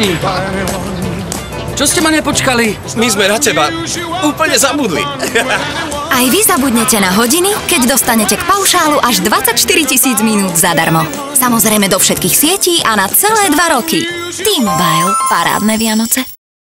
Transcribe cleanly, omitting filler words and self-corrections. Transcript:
chalani! Čo ste ma nepočkali? My sme na teba úplne zabudli. Aj vy zabudnete na hodiny, keď dostanete k paušálu až 24 000 minút zadarmo. Samozrejme do všetkých sietí a na celé 2 roky. T-Mobile. Parádne Vianoce.